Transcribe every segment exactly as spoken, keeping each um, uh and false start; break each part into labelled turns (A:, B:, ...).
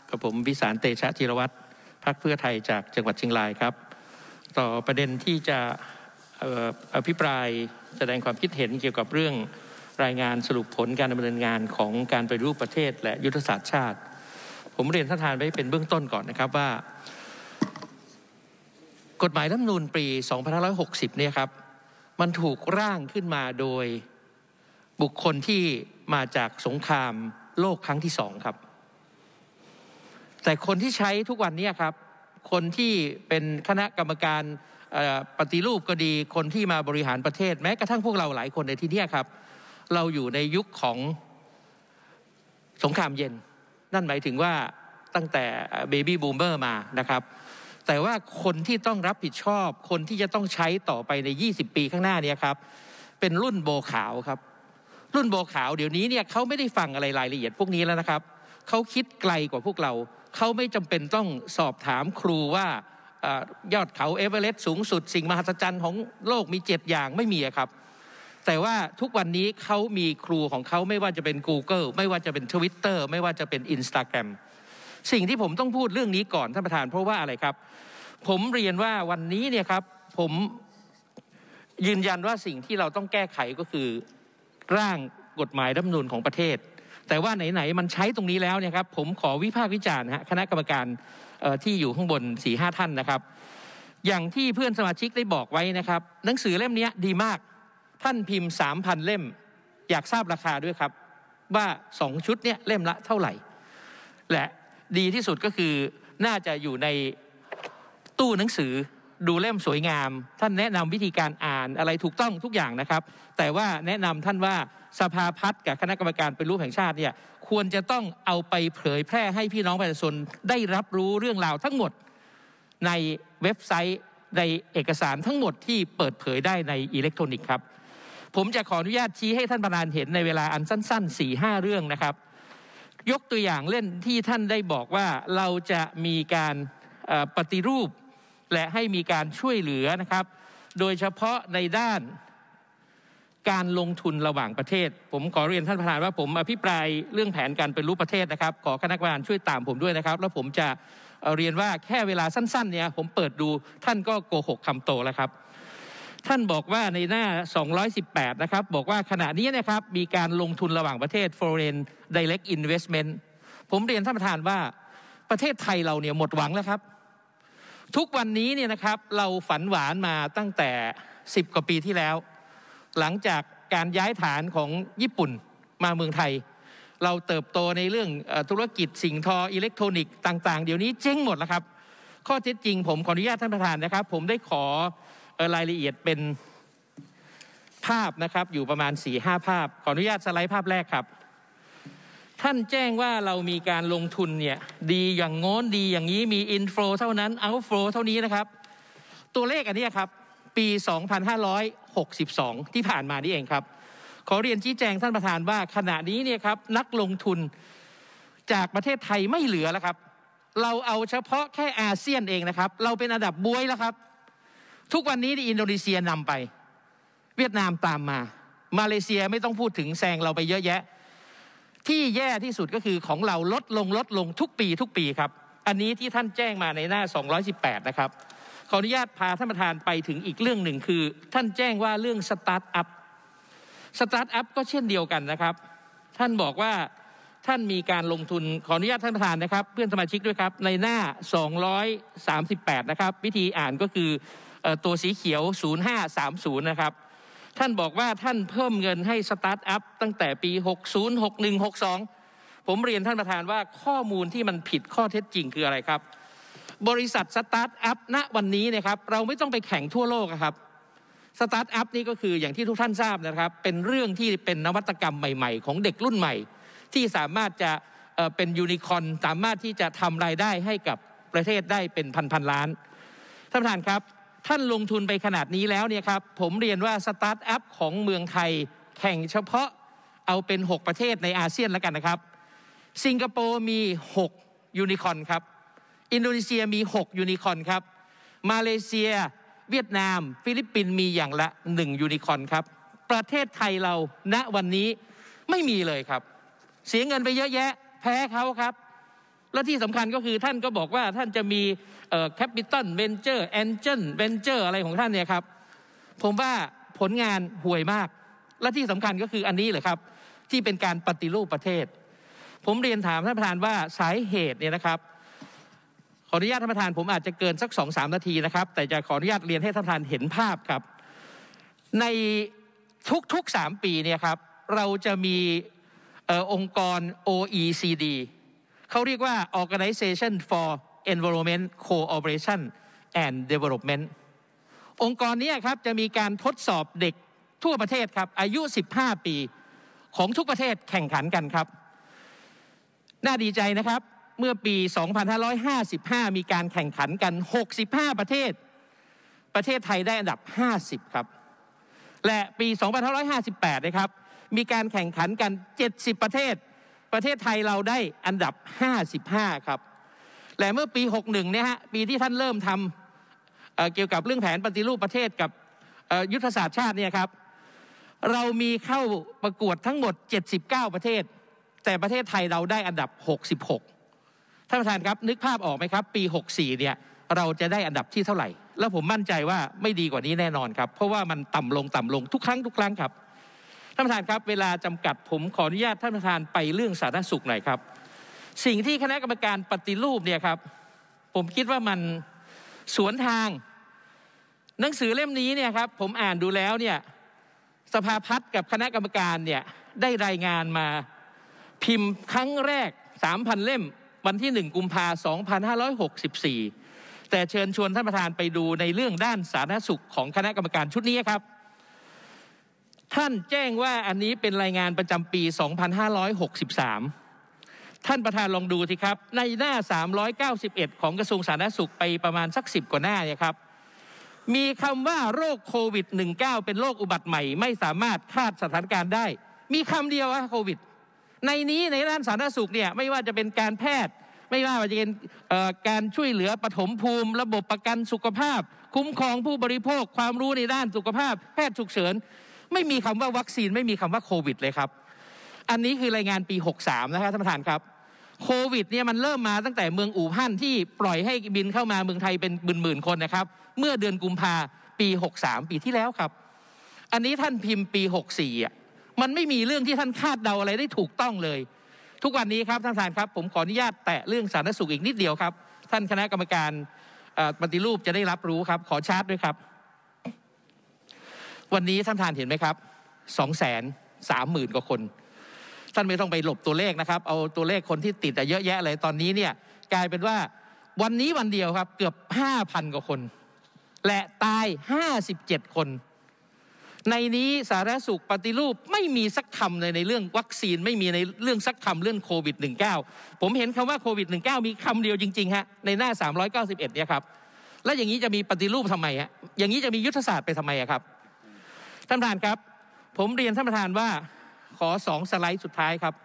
A: กับผมวิสารเตชะธีรวัตรพรรคเพื่อไทยจากจังหวัดเชียงรายครับต่อประเด็นที่จะอภิปรายแสดงความคิดเห็นเกี่ยวกับเรื่องรายงานสรุปผลการดำเนินงานของการปฏิรูปประเทศและยุทธศาสตร์ชาติผมเรียนท่านประธานไว้เป็นเบื้องต้นก่อนนะครับว่ากฎหมายรัฐธรรมนูญปีสองพันห้าร้อยหกสิบเนี่ยครับมันถูกร่างขึ้นมาโดยบุคคลที่มาจากสงครามโลกครั้งที่สองครับแต่คนที่ใช้ทุกวันนี้ครับคนที่เป็นคณะกรรมการปฏิรูปก็ดีคนที่มาบริหารประเทศแม้กระทั่งพวกเราหลายคนในที่นี้ครับเราอยู่ในยุคของสงครามเย็นนั่นหมายถึงว่าตั้งแต่เบบี้บูมเมอร์มานะครับแต่ว่าคนที่ต้องรับผิดชอบคนที่จะต้องใช้ต่อไปในยี่สิบปีข้างหน้านี้ครับเป็นรุ่นโบขาวครับรุ่นโบขาวเดี๋ยวนี้เนี่ยเขาไม่ได้ฟังอะไรรายละเอียดพวกนี้แล้วนะครับเขาคิดไกลกว่าพวกเราเขาไม่จำเป็นต้องสอบถามครูว่ายอดเขาเอเวอเรสต์สูงสุดสิ่งมหัศจรรย์ของโลกมีเจ็ดอย่างไม่มีครับแต่ว่าทุกวันนี้เขามีครูของเขาไม่ว่าจะเป็น Google ไม่ว่าจะเป็น Twitter ไม่ว่าจะเป็น Instagram สิ่งที่ผมต้องพูดเรื่องนี้ก่อนท่านประธานเพราะว่าอะไรครับผมเรียนว่าวันนี้เนี่ยครับผมยืนยันว่าสิ่งที่เราต้องแก้ไขก็คือร่างกฎหมายรัฐธรรมนูญของประเทศแต่ว่าไหนๆมันใช้ตรงนี้แล้วเนี่ยครับผมขอวิพากษ์วิจารณ์ฮะคณะกรรมการที่อยู่ข้างบน สี่ห้า ท่านนะครับอย่างที่เพื่อนสมาชิกได้บอกไว้นะครับหนังสือเล่มนี้ดีมากท่านพิมพ์ สามพัน เล่มอยากทราบราคาด้วยครับว่าสองชุดเนี่ยเล่มละเท่าไหร่และดีที่สุดก็คือน่าจะอยู่ในตู้หนังสือดูเล่มสวยงามท่านแนะนำวิธีการอ่านอะไรถูกต้องทุกอย่างนะครับแต่ว่าแนะนำท่านว่าสภาพัฒน์กับคณะกรรมการปฏิรูปแห่งชาติเนี่ยควรจะต้องเอาไปเผยแพร่ให้พี่น้องประชาชนได้รับรู้เรื่องราวทั้งหมดในเว็บไซต์ในเอกสารทั้งหมดที่เปิดเผยได้ในอิเล็กทรอนิกส์ครับผมจะขออนุญาตชี้ให้ท่านประธานเห็นในเวลาอันสั้นๆ สี่ห้า เรื่องนะครับยกตัวอย่างเล่นที่ท่านได้บอกว่าเราจะมีการปฏิรูปและให้มีการช่วยเหลือนะครับโดยเฉพาะในด้านการลงทุนระหว่างประเทศผมขอเรียนท่านประธานว่าผมอภิปรายเรื่องแผนการปฏิรูปประเทศนะครับขอคณะกรรมการช่วยตามผมด้วยนะครับแล้วผมจะเรียนว่าแค่เวลาสั้นๆเนี่ยผมเปิดดูท่านก็โกหกคำโตแล้วครับท่านบอกว่าในหน้าสองร้อยสิบแปดนะครับบอกว่าขณะนี้นะครับมีการลงทุนระหว่างประเทศ foreign direct investment ผมเรียนท่านประธานว่าประเทศไทยเราเนี่ยหมดหวังแล้วครับทุกวันนี้เนี่ยนะครับเราฝันหวานมาตั้งแต่สิบกว่าปีที่แล้วหลังจากการย้ายฐานของญี่ปุ่นมาเมืองไทยเราเติบโตในเรื่องธุรกิจสิ่งทออิเล็กทรอนิกส์ต่างๆเดี๋ยวนี้เจ๊งหมดแล้วครับข้อเท็จจริงผมขออนุญาตท่านประธานนะครับผมได้ขอรายละเอียดเป็นภาพนะครับอยู่ประมาณ สี่ห้า ภาพขออนุญาตสไลด์ภาพแรกครับท่านแจ้งว่าเรามีการลงทุนเนี่ยดีอย่างโน้นดีอย่างนี้มีอินโฟลเท่านั้นเอาท์โฟลเท่านี้นะครับตัวเลขอันนี้ครับปีสองพันห้าร้อยหกสิบสองที่ผ่านมานี่เองครับขอเรียนชี้แจงท่านประธานว่าขณะนี้เนี่ยครับนักลงทุนจากประเทศไทยไม่เหลือแล้วครับเราเอาเฉพาะแค่อาเซียนเองนะครับเราเป็นอันดับบวยแล้วครับทุกวันนี้อินโดนีเซียนำไปเวียดนามตามมามาเลเซียไม่ต้องพูดถึงแซงเราไปเยอะแยะที่แย่ที่สุดก็คือของเราลดลงลดลงทุกปีทุกปีครับอันนี้ที่ท่านแจ้งมาในหน้าสองร้อยสิบแปดนะครับขออนุญาตพาท่านประธานไปถึงอีกเรื่องหนึ่งคือท่านแจ้งว่าเรื่องสตาร์ทอัพสตาร์ทอัพก็เช่นเดียวกันนะครับท่านบอกว่าท่านมีการลงทุนขออนุญาตท่านประธานนะครับเพื่อนสมาชิกด้วยครับในหน้าสองร้อยสามสิบแปดนะครับวิธีอ่านก็คือตัวสีเขียวศูนย์ห้าสามศูนย์นะครับท่านบอกว่าท่านเพิ่มเงินให้สตาร์ทอัพตั้งแต่ปีหกสิบ หกสิบเอ็ด หกสิบสองผมเรียนท่านประธานว่าข้อมูลที่มันผิดข้อเท็จจริงคืออะไรครับบริษัทสตาร์ทอัพณวันนี้นะครับเราไม่ต้องไปแข่งทั่วโลกครับสตาร์ทอัพนี่ก็คืออย่างที่ทุกท่านทราบนะครับเป็นเรื่องที่เป็นนวัตกรรมใหม่ๆของเด็กรุ่นใหม่ที่สามารถจะเป็นยูนิคอร์นสามารถที่จะทำรายได้ให้กับประเทศได้เป็นพันๆล้านท่านประธานครับท่านลงทุนไปขนาดนี้แล้วเนี่ยครับผมเรียนว่าสตาร์ทอัพของเมืองไทยแข่งเฉพาะเอาเป็นหกประเทศในอาเซียนแล้วกันนะครับสิงคโปร์มีหกยูนิคอร์นครับอินโดนีเซียมีหกยูนิคอร์นครับมาเลเซียเวียดนามฟิลิปปินส์มีอย่างละหนึ่งยูนิคอร์นครับประเทศไทยเราณวันนี้ไม่มีเลยครับเสียเงินไปเยอะแยะแพ้เขาครับและที่สำคัญก็คือท่านก็บอกว่าท่านจะมีเอ่อ Capital Venture Angel Venture อะไรของท่านเนี่ยครับผมว่าผลงานห่วยมากและที่สำคัญก็คืออันนี้เลยครับที่เป็นการปฏิรูปประเทศผมเรียนถามท่านประธานว่าสาเหตุเนี่ยนะครับขออนุญาตท่านประธานผมอาจจะเกินสัก สองถึงสาม นาทีนะครับแต่จะขออนุญาตเรียนให้ท่านประธานเห็นภาพครับในทุกๆสามปีเนี่ยครับเราจะมีเอ่อองค์กร โอ อี ซี ดี เขาเรียกว่า Organization for Environment Cooperation and Development องค์กรนี้ครับจะมีการทดสอบเด็กทั่วประเทศครับอายุสิบห้าปีของทุกประเทศแข่งขันกันครับน่าดีใจนะครับเมื่อปีสองพันห้าร้อยห้าสิบห้ามีการแข่งขันกันหกสิบห้าประเทศประเทศไทยได้อันดับห้าสิบครับและปีสองพันห้าร้อยห้าสิบแปดนะครับมีการแข่งขันกันเจ็ดสิบประเทศประเทศไทยเราได้อันดับห้าสิบห้าครับและเมื่อปีหกสิบเอ็ดเนี่ยฮะปีที่ท่านเริ่มทำ เอ่อ เกี่ยวกับเรื่องแผนปฏิรูปประเทศกับยุทธศาสตร์ชาติเนี่ยครับเรามีเข้าประกวดทั้งหมดเจ็ดสิบเก้าประเทศแต่ประเทศไทยเราได้อันดับหกสิบหกท่านประธานครับนึกภาพออกไหมครับปีหกสิบสี่เนี่ยเราจะได้อันดับที่เท่าไหร่แล้วผมมั่นใจว่าไม่ดีกว่านี้แน่นอนครับเพราะว่ามันต่ำลงต่ำลงทุกครั้งทุกครั้งครับท่านประธานครับเวลาจำกัดผมขออนุญาตท่านประธานไปเรื่องสาธารณสุขหน่อยครับสิ่งที่คณะกรรมการปฏิรูปเนี่ยครับผมคิดว่ามันสวนทางหนังสือเล่มนี้เนี่ยครับผมอ่านดูแล้วเนี่ยสภาพัฒน์กับคณะกรรมการเนี่ยได้รายงานมาพิมพ์ครั้งแรก สามพัน เล่มวันที่หนึ่งกุมภาพันธ์สองพันห้าร้อยหกสิบสี่แต่เชิญชวนท่านประธานไปดูในเรื่องด้านสาธารณสุขของคณะกรรมการชุดนี้ครับท่านแจ้งว่าอันนี้เป็นรายงานประจำปีสองพันห้าร้อยหกสิบสามท่านประธานลองดูสิครับในหน้าสามร้อยเก้าสิบเอ็ดของกระทรวงสาธารณสุขไปประมาณสักสิบกว่าหน้าเนี่ยครับมีคำว่าโรคโควิด สิบเก้า เป็นโรคอุบัติใหม่ไม่สามารถคาดสถานการณ์ได้มีคำเดียวอะโควิดในนี้ในด้านสาธารณสุขเนี่ยไม่ว่าจะเป็นการแพทย์ไม่ว่าจะเป็นการช่วยเหลือปฐมภูมิระบบประกันสุขภาพคุ้มครองผู้บริโภคความรู้ในด้านสุขภาพแพทย์ฉุกเฉินไม่มีคำว่าวัคซีนไม่มีคำว่าโควิดเลยครับอันนี้คือรายงานปีหกสิบสามนะครับท่านประธานครับโควิดเนี่ยมันเริ่มมาตั้งแต่เมืองอู่ฮั่นที่ปล่อยให้บินเข้ามาเมืองไทยเป็นหมื่นๆคนนะครับเมื่อเดือนกุมภาปีหกสิบสามปีที่แล้วครับอันนี้ท่านพิมพ์ปีหกสิบสี่อ่ะมันไม่มีเรื่องที่ท่านคาดเดาอะไรได้ถูกต้องเลยทุกวันนี้ครับท่านประธานครับผมขออนุญาตแตะเรื่องสาธารณสุขอีกนิดเดียวครับท่านคณะกรรมการปฏิรูปจะได้รับรู้ครับขอชาร์ตด้วยครับวันนี้ท่านประธานเห็นไหมครับสองแสนสามหมื่นกว่าคนท่านไม่ต้องไปหลบตัวเลขนะครับเอาตัวเลขคนที่ติดแต่เยอะแยะเลยตอนนี้เนี่ยกลายเป็นว่าวันนี้วันเดียวครับเกือบ ห้าพัน กว่าคนและตายห้าสิบเจ็ดคนในนี้สาธารณสุขปฏิรูปไม่มีสักคำเลยในเรื่องวัคซีนไม่มีในเรื่องสักคำเรื่องโควิด สิบเก้า ผมเห็นคำว่าโควิด สิบเก้า มีคำเดียวจริงๆฮะในหน้าสามร้อยเก้าสิบเอ็ดเนี่ยครับแล้วอย่างนี้จะมีปฏิรูปทำไมฮะอย่างนี้จะมียุทธศาสตร์ไปทำไมอะครับท่านประธานครับผมเรียนท่านประธานว่าขอสองสไลด์สุดท้ายครับ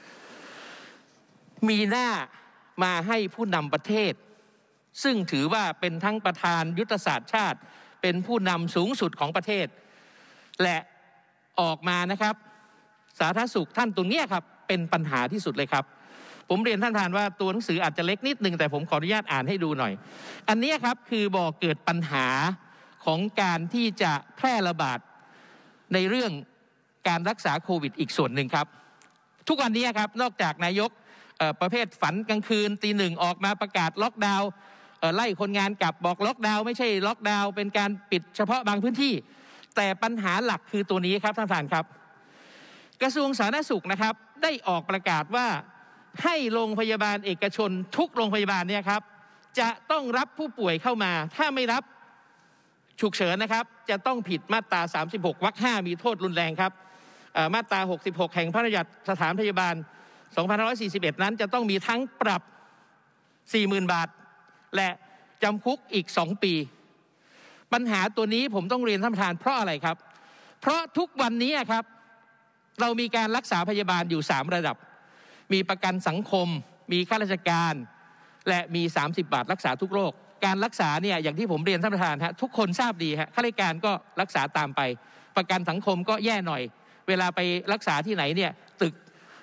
A: มีหน้ามาให้ผู้นำประเทศซึ่งถือว่าเป็นทั้งประธานยุทธศาสตร์ชาติเป็นผู้นำสูงสุดของประเทศและออกมานะครับสาธารณสุขท่านตรงนี้ครับเป็นปัญหาที่สุดเลยครับผมเรียนท่านประธานว่าตัวหนังสืออาจจะเล็กนิดนึงแต่ผมขออนุญาตอ่านให้ดูหน่อยอันนี้ครับคือบอกเกิดปัญหาของการที่จะแพร่ระบาดในเรื่องการรักษาโควิดอีกส่วนหนึ่งครับทุกวันนี้ครับนอกจากนายกประเภทฝันกลางคืนตีหนึ่งออกมาประกาศล็อกดาวน์ไล่คนงานกลับบอกล็อกดาวน์ไม่ใช่ล็อกดาวน์เป็นการปิดเฉพาะบางพื้นที่แต่ปัญหาหลักคือตัวนี้ครับท่านประธานครับกระทรวงสาธารณสุขนะครับได้ออกประกาศว่าให้โรงพยาบาลเอกชนทุกโรงพยาบาลเนี่ยครับจะต้องรับผู้ป่วยเข้ามาถ้าไม่รับฉุกเฉินนะครับจะต้องผิดมาตราสามสิบหกวรรคห้ามีโทษรุนแรงครับมาตราหกสิบหกแห่งพระราชบัญญัติสถานพยาบาลสองพันห้าร้อยสี่สิบเอ็ดนั้นจะต้องมีทั้งปรับ สี่หมื่น บาทและจำคุกอีกสองปีปัญหาตัวนี้ผมต้องเรียนท่านประธานเพราะอะไรครับเพราะทุกวันนี้ครับเรามีการรักษาพยาบาลอยู่สามระดับมีประกันสังคมมีข้าราชการและมีสามสิบบาทรักษาทุกโรคการรักษาเนี่ยอย่างที่ผมเรียนท่านประธานฮะทุกคนทราบดีฮะข้าราชการก็รักษาตามไปประกันสังคมก็แย่หน่อยเวลาไปรักษาที่ไหนเนี่ยตึก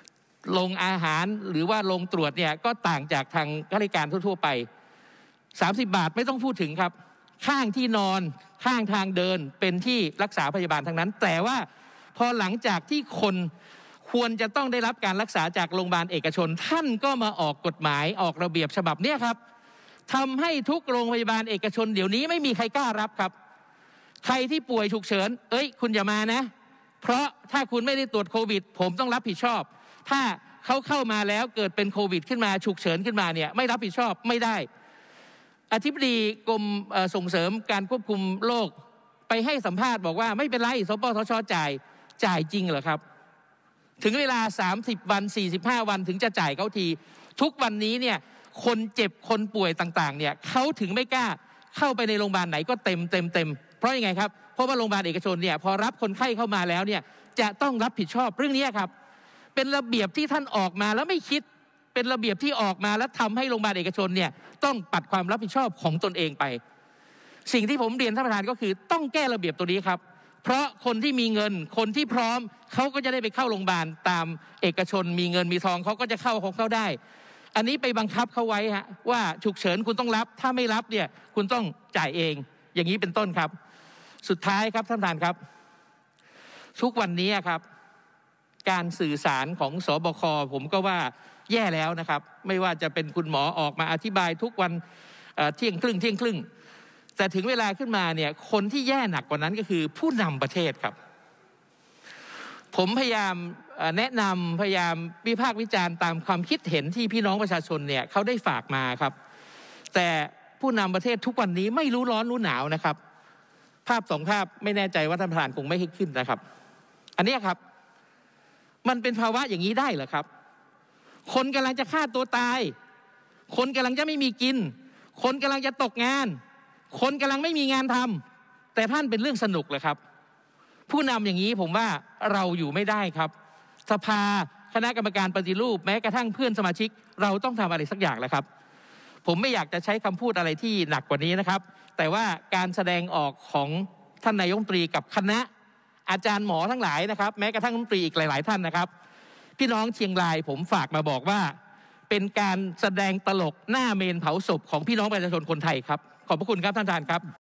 A: ลงอาหารหรือว่าลงตรวจเนี่ยก็ต่างจากทางข้าราชการทั่วๆไปสามสิบบาทไม่ต้องพูดถึงครับข้างที่นอนข้างทางเดินเป็นที่รักษาพยาบาลทั้งนั้นแต่ว่าพอหลังจากที่คนควรจะต้องได้รับการรักษาจากโรงพยาบาลเอกชนท่านก็มาออกกฎหมายออกระเบียบฉบับเนี้ยครับทำให้ทุกโรงพยาบาลเอกชนเดี๋ยวนี้ไม่มีใครกล้ารับครับใครที่ป่วยฉุกเฉินเอ้ยคุณอย่ามานะเพราะถ้าคุณไม่ได้ตรวจโควิดผมต้องรับผิดชอบถ้าเขาเข้ามาแล้วเกิดเป็นโควิดขึ้นมาฉุกเฉินขึ้นมาเนี่ยไม่รับผิดชอบไม่ได้อธิบดีกรมส่งเสริมการควบคุมโรคไปให้สัมภาษณ์บอกว่าไม่เป็นไรสปสช.จ่ายจ่ายจริงเหรอครับถึงเวลาสามสิบวันสี่สิบห้าวันถึงจะจ่ายเขาทีทุกวันนี้เนี่ยคนเจ็บคนป่วยต่างๆเนี่ยเขาถึงไม่กล้าเข้าไปในโรงพยาบาลไหนก็เต็มเต็มเต็มเพราะยังไงครับเพราะว่าโรงพยาบาลเอกชนเนี่ยพอรับคนไข้เข้ามาแล้วเนี่ยจะต้องรับผิดชอบเรื่องนี้ครับเป็นระเบียบที่ท่านออกมาแล้วไม่คิดเป็นระเบียบที่ออกมาแล้วทำให้โรงพยาบาลเอกชนเนี่ยต้องปัดความรับผิดชอบของตนเองไปสิ่งที่ผมเรียนท่านประธานก็คือต้องแก้ระเบียบตัวนี้ครับเพราะคนที่มีเงินคนที่พร้อมเขาก็จะได้ไปเข้าโรงพยาบาลตามเอกชนมีเงินมีทองเขาก็จะเข้าของเขาได้อันนี้ไปบังคับเขาไว้ฮะว่าฉุกเฉินคุณต้องรับถ้าไม่รับเนี่ยคุณต้องจ่ายเองอย่างนี้เป็นต้นครับสุดท้ายครับท่านประธานครับทุกวันนี้ครับการสื่อสารของสบคผมก็ว่าแย่แล้วนะครับไม่ว่าจะเป็นคุณหมอออกมาอธิบายทุกวันเที่ยงครึ่งเที่ยงครึ่งแต่ถึงเวลาขึ้นมาเนี่ยคนที่แย่หนักกว่านั้นก็คือผู้นำประเทศครับผมพยายามแนะนำพยายามวิพากษ์วิจารณ์ตามความคิดเห็นที่พี่น้องประชาชนเนี่ยเขาได้ฝากมาครับแต่ผู้นำประเทศทุกวันนี้ไม่รู้ร้อนรู้หนาวนะครับภาพสองภาพไม่แน่ใจว่าท่านประธานคงไม่ให้ขึ้นนะครับอันนี้ครับมันเป็นภาวะอย่างนี้ได้เหรอครับคนกำลังจะฆ่าตัวตายคนกำลังจะไม่มีกินคนกำลังจะตกงานคนกำลังไม่มีงานทำแต่ท่านเป็นเรื่องสนุกเลยครับผู้นำอย่างนี้ผมว่าเราอยู่ไม่ได้ครับสภาคณะกรรมการปฏิรูปแม้กระทั่งเพื่อนสมาชิกเราต้องทำอะไรสักอย่างแหละครับผมไม่อยากจะใช้คำพูดอะไรที่หนักกว่านี้นะครับแต่ว่าการแสดงออกของท่านนายกรัฐมนตรีกับคณะอาจารย์หมอทั้งหลายนะครับแม้กระทั่งรัฐมนตรีอีกหลายๆท่านนะครับพี่น้องเชียงรายผมฝากมาบอกว่าเป็นการแสดงตลกหน้าเมนเผาศพของพี่น้องประชาชนคนไทยครับขอบพระคุณครับท่านประธานครับ